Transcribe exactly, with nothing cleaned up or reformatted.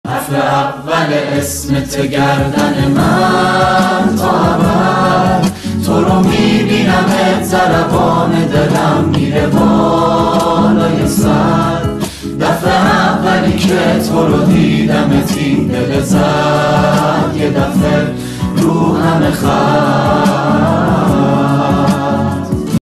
دفعه اول اسمت گردن من تا ابد، تو رو میبینمت ضربان دلم میره بالای سر. دفعه اولی که تو رو دیدمت این دل زد، یه دفعه رو همه خر.